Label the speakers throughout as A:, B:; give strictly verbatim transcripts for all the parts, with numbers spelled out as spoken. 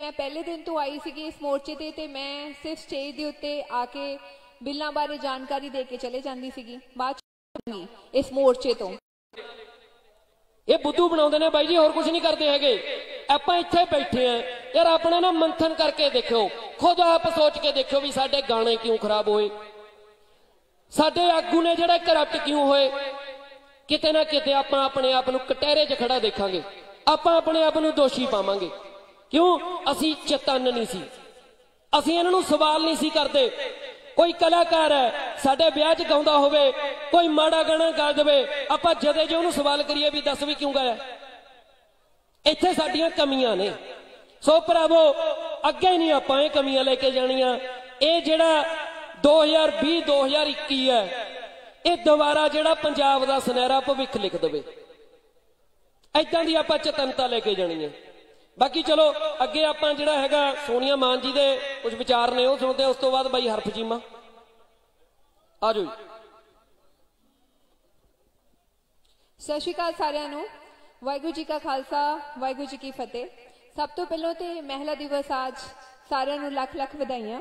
A: मैं पहले दिन तो आई सी इस मोर्चे ते ते मैं सिर्फ स्टेज के उत्ते आके बिलों बारे जानकारी दे के चले जाती सी। बाद इस मोर्चे तो
B: ये बुद्धू बनाते ने बाई जी, होर कुछ नहीं करते हैगे। आपां इत्थे बैठे हैं यार, अपना ना मंथन करके देखो, खुद आप सोच के देखो भी साडे गाने क्यों खराब होए, साडे आगू ने जिहड़े करप्ट क्यों होए। किते ना किते आपां अपने आप नूं कटहरे च खड़ा देखांगे, आपां अपने आप नूं दोषी पावांगे। क्यों? असी चेतन नहीं सी, असी इन्हां नूं सवाल नहीं सी करते। कोई कलाकार है साडे ब्याह च गाउंदा होवे, कोई माड़ा गाना गा देवे, आपां जदे जो उहनूं सवाल करिए भी दस भी क्यों गाया। इत्थे साडियां कमियां ने। सो भरावो अगे नहीं आपां ये कमियां लेके जाणियां। ये जिहड़ा दो हज़ार भी दो हज़ार इक्की है, ये दोबारा जिहड़ा पंजाब दा सुनहरा भविख लिख देवे, ऐदां दी आपां चेतनता लेके जाणी है। बाकी चलो अगे आपां जिहड़ा हैगा सोनिया मान जी दे कुछ विचार ने वो सुनते हैं, उस तो बाद बाई हरफ चीमा आ जाओ।
A: सत श्री अकाल सारिआं नूं, वाहिगुरू जी का खालसा वाहिगुरू जी की फतेह। सब तो पहलों तो महिला दिवस आज सारिआं नूं लख लख वधाइयां।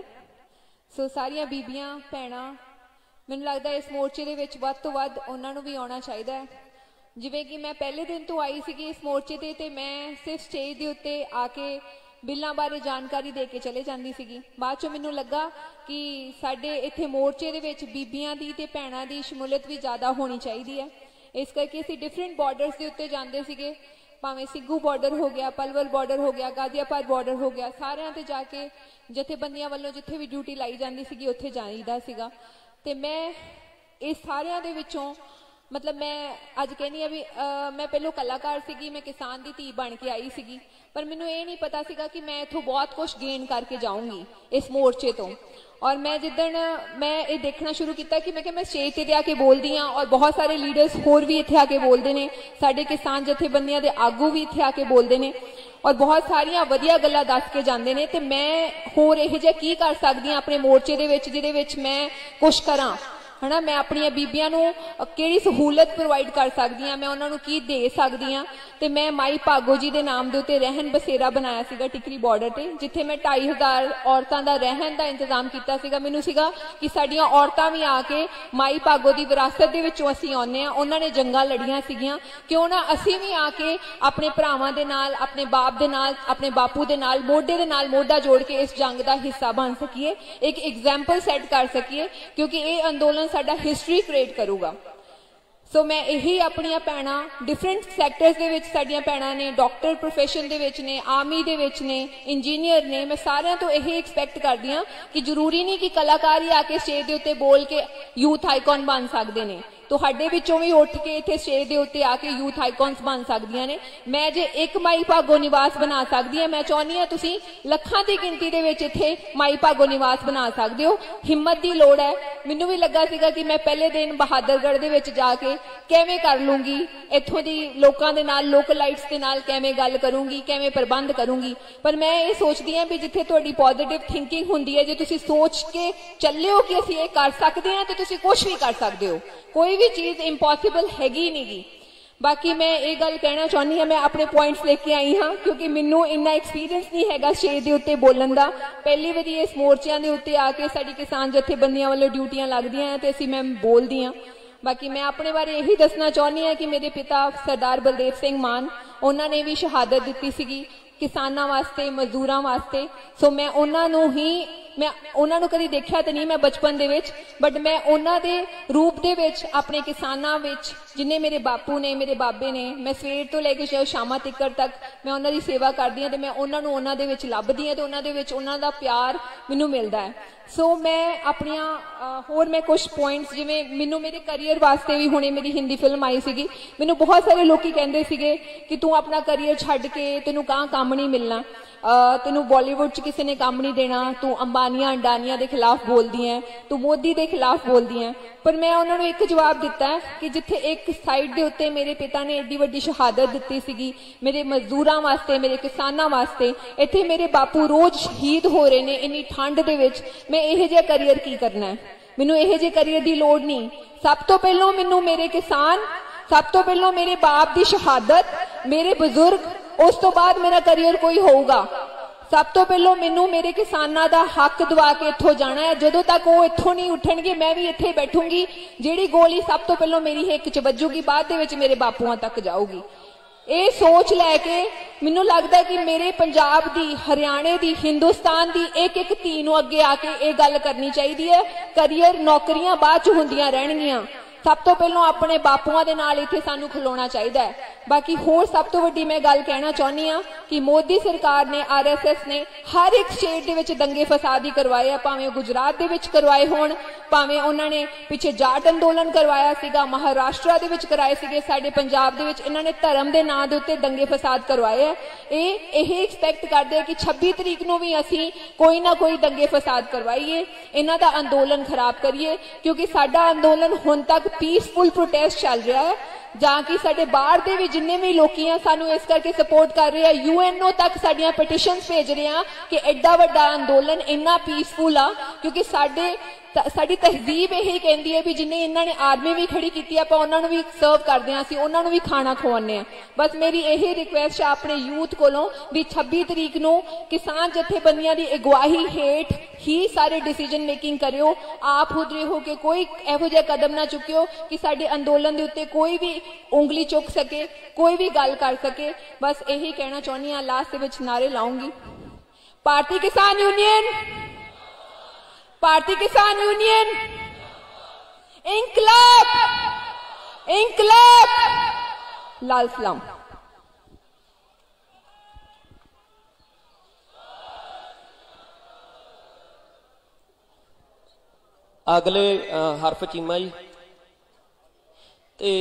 A: सो सारियां बीबियां भैणां, मैनूं लगदा इस मोर्चे दे विच वध तों वध उन्हां नूं भी आउणा चाहीदा है। जिवें कि मैं पहले दिन तो आई सी इस मोर्चे ते ते मैं सिर्फ स्टेज के उत्ते आके बिलों बारे जानकारी दे के चले जाती सी। बाद चों मैनूं लगा कि साडे इत्थे मोर्चे दे विच बीबियां दी ते भैणां दी शमूलियत भी ज़्यादा होनी चाहिदी है। इस करके असीं डिफरेंट बॉर्डर्स के उत्ते जांदे सीगे, भावें सिग्गू बॉर्डर हो गया, पलवल बॉर्डर हो गया, गाजियाबाद बॉर्डर हो गया, सारिआं ते जाके जथेबंदियां वालों जिथे भी ड्यूटी लाई जाती सी उत्थे जाईदा सीगा। ते मैं इस सारिआं दे विचों मतलब मैं अज कहनी भी आ, मैं पहलों कलाकार सी, मैं किसान की धी बन के आई सी, पर मैनू ये नहीं पता सीगा कि मैं इथों बहुत कुछ गेन करके जाऊंगी इस मोर्चे तो। और मैं जिदन मैं ये देखना शुरू किया कि मैं मैं स्टेज ते आके बोलती हाँ और बहुत सारे लीडर्स होर भी इत्थे आके बोलते हैं, साडे किसान जथेबंदियां दे आगू भी इत्थे आके बोलते हैं और बहुत सारिया वधिया गल्लां दस के जाते हैं। तो मैं होर इहो जिहा की कर सकती हाँ अपने मोर्चे दे विच जिहदे विच मैं कुछ करा, है ना। मैं अपन बीबियां नूं किहड़ी सहूलत प्रोवाइड कर सकती हाँ, मैं उन्होंने की दे सकती हाँ। तो मैं माई भागो जी के नाम के उत्ते रहन बसेरा बनाया सीगा टिकरी बॉर्डर से, जिथे मैं ढाई हज़ार औरतों का रहन का इंतजाम किया सीगा। मैनूं सीगा कि साडियां औरतां भी आके माई भागो की विरासत दे विचों असीं आउंदे हां, उन्होंने जंगां लड़ियां सीगियां, क्यों ना असीं भी आके अपने भरावां दे नाल, अपने बाप दे नाल, अपने बापू दे नाल मोढे दे नाल मोढा जोड़ के इस जंग का हिस्सा बन सकीए, एक एग्जाम्पल सैट कर सकीए, क्योंकि ये अंदोलन साडा हिस्टरी क्रिएट करूगा। सो so, मैं यही अपनियां भैणां डिफरेंट सैक्टर्स दे विच साडियां भैणां ने, डॉक्टर प्रोफेशन दे विच ने, आर्मी दे विच ने, इंजीनियर ने, मैं सारियां तो यही एक्सपैक्ट करदी हां कि जरूरी नहीं कि कलाकार ही आके स्टेज दे उत्ते बोल के यूथ आइकॉन बन सकदे ने, तो साडे विचों भी उठ के इत्थे स्टेज दे उत्ते आके यूथ आइकॉन्स बन सकदियां ने। मैं जे एक माई भागो निवास बना सकदी हां, मैं चाहुंदी हां तुसीं लखां दी गिनती दे विच इत्थे माई भागो निवास बना सकदे हो। हिम्मत दी लोड़ है। मैनूं भी लगा सीगा कि मैं पहले दिन बहादुरगढ़ दे विच जाके किवें कर लूंगी, इत्थों दी लोकां दे नाल, लोकलाइट्स दे नाल किवें गल करूंगी, किवें प्रबंध करूंगी। पर मैं ये सोचदी हां भी जिथे तुहाडी पॉजिटिव थिंकिंग हुंदी है, जे तुसीं सोच के चले हो कि असीं ये कर सकदे हां, ते तुसीं कुछ भी कर सकदे हो। कोई भी चीज इंपॉसिबल हैगी नहीं गी। बाकी मैं ये गल कहना चाहनी हाँ, मैं अपने पॉइंट्स लेके आई हाँ, क्योंकि मैनू इन्ना एक्सपीरियंस नहीं हैगा स्टेज के उत्ते बोलन का। पहली बारी इस मोर्चों के उत्ते आके साडी किसान जथेबंदियां वालों ड्यूटियां लगदियां हैं, तो असीं मैं बोलदी हाँ। बाकी मैं अपने बारे यही दसना चाहनी हाँ कि मेरे पिता सरदार बलदेव सिंह मान, उन्होंने भी शहादत दी सी किसानों वास्ते, मजदूरों वास्ते। सो मैं उन्होंने ही मैं उन्होंने कभी देखा तो नहीं मैं बचपन दे विच, बट मैं उन्होंने रूप दे विच अपने किसानों विच जिन्हें मेरे बापू ने, मेरे बाबे ने, मैं सवेर तो लेके शाम तिक्कर तक मैं उन्हों की सेवा करती हाँ, तो मैं उन्होंने उन्हों दे विच लभदी हाँ, तो उन्हों दे विच उन्हों दा प्यार मैनू मिलता है। सो so, मैं अपनिया होर मैं कुछ पॉइंट्स जिवें मैनू मेरे करियर वास्ते भी हुणे मेरी हिंदी फिल्म आई सी, मैनू बहुत सारे लोग कहते थे कि तू अपना करियर छड्ड के तेनू कहाँ काम नहीं मिलना, तेनू बॉलीवुड च किसी ने काम नहीं देना, तू अंबानिया अंडानिया के खिलाफ बोलती है, तू मोदी के खिलाफ बोलती है। पर मैं उन्होंने एक जवाब दिता है कि जिथे एक साइड के उत्ते मेरे पिता ने एड्डी वड्डी शहादत दी सी मेरे मजदूरों वास्ते, मेरे किसानों वास्ते, इत्थे मेरे बापू रोज शहीद हो रहे हैं इन्नी ठंड दे विच, मैं इहो जिहा करियर की करना है। मैनू इहो जिहे करियर की लोड़ नहीं। सब तो पहलों मैनू मेरे किसान, सब तो पहलों मेरे बाप की शहादत, मेरे बुजुर्ग, उस तो बाद मेरा करियर कोई होगा। सब तो पहलों मैनू मेरे किसानां दा हक दवा के इत्थों जाना है। जदों तक वो इत्थों नहीं उठणगे मैं भी इत्थे बैठूंगी। जिहड़ी गोली सब तो पहलों मेरी हिक च वजूगी बाद दे विच मेरे बापूआं तक जाऊगी। ये सोच लैके मैनू लगता है कि मेरे पंजाब दी, हरियाणे दी, हिंदुस्तान दी एक एक धी नूं अगे आके ये गल करनी चाहिदी है। करियर नौकरियां बाद च हुंदियां रहणगियां, सब तो पहलों अपने बापूआं दे नाल इत्थे सानू खलोना चाहिदा है। बाकी होर सब तो वड्डी मैं गल कहना चाहनी हाँ कि मोदी सरकार ने, आर एस एस ने हर एक स्टेट दे विच दंगे फसाद ही करवाए आ, भावें गुजरात दे विच करवाए होण, भावें उन्होंने पिछे जाट अंदोलन करवाया सीगा, महाराष्ट्र दे विच कराए सीगे, साडे पंजाब दे विच इन्हां ने धर्म दे नां दे उत्ते दंगे फसाद करवाए आ। ये यही एक्सपैक्ट करदे आ कि छब्बी तरीक नूं भी असीं कोई ना कोई दंगे फसाद करवाइए, इन्हां दा अंदोलन खराब करिए, क्योंकि साडा अंदोलन हुण तक पीसफुल प्रोटेस्ट चल रहा है। जहाँ कि साडे बाहर दे भी जिन्ने भी लोकी हैं सानू इस करके सपोर्ट कर रहे हैं, यूएनओ तक साडियां पिटिशनस भेज रहे हैं कि एडा वड्डा अंदोलन इन्ना पीसफुल आ, क्योंकि साडे साडी तहजीब यही कहती है भी जिन्हें इन्हों ने आर्मी भी खड़ी की आप उन्होंने भी सर्व करते हैं, उन्होंने भी खाना खवाने हैं। बस मेरी यही रिक्वेस्ट है अपने यूथ कोलों भी छब्बी तरीक नूं किसान जथेबंदियां दी अगवाही हेठ ही सारे डिसीजन मेकिंग करियो। आप हुदरे हो के कोई इहो जिहा कदम ना चुकियो कि साडे अंदोलन दे उत्ते कोई भी उंगली चुक सके, कोई भी गल कर सके। बस यही कहना चाहनी हाँ, लास्ट दे विच नारे लाऊंगी। भारतीय किसान यूनियन, भारतीय किसान यूनियन, इंकलाब, इंकलाब, लाल सलाम।
B: अगले हरफ चीमा जी, ते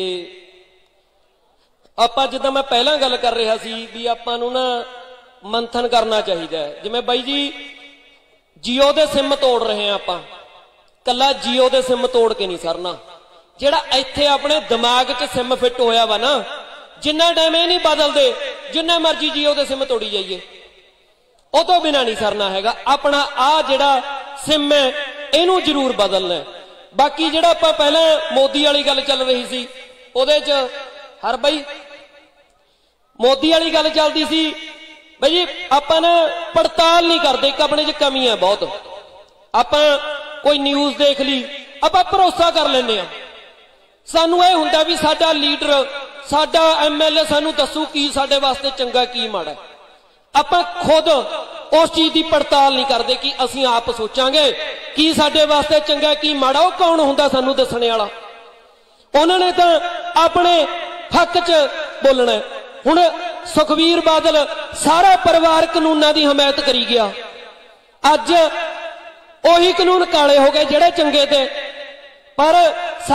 B: आपां जिद्दां मैं पहला गल कर रहा सी भी आपां नूं ना मंथन करना चाहिए। जिवें by ji Jio they SIM तोड़ रहे हैं, आपां कला जियो दे सिम तोड़ के नहीं सरना। जिहड़ा इत्थे अपने दिमाग च सिम फिट होया वा ना, जिन्ना टाइम ये नहीं बदलते जिन्ना मर्जी जियो दे सिम तोड़ी जाइए, ਉਹ ਤੋਂ बिना नहीं सरना हैगा। अपना आ जिहड़ा सिम है ਇਹਨੂੰ जरूर बदलना है। बाकी जिहड़ा आपां पहले मोदी वाली गल चल रही सी ਉਹਦੇ ਚ हर बई मोदी वाली गल चलती सी भाई जी आपां ना पड़ताल नहीं करते, एक अपने च कमी है बहुत। आपां कोई न्यूज़ देख ली आपां भरोसा कर लेने आ, सानू ये हुंदा भी साडा लीडर साडा एम एल ए सानू दसू की साडे वास्ते चंगा की माड़ा। आपां खुद उस चीज की पड़ताल नहीं करते कि असीं आप सोचांगे की साडे वास्ते चंगा की माड़ा। वो कौन हुंदा सानू दसणे वाला? उन्होंने तो अपने हक च बोलना है। हुण सुखबीर बादल सारा परिवार कानूनां की हमायत करी गया, अज उही कानून काले हो गए जिहड़े चंगे थे। पर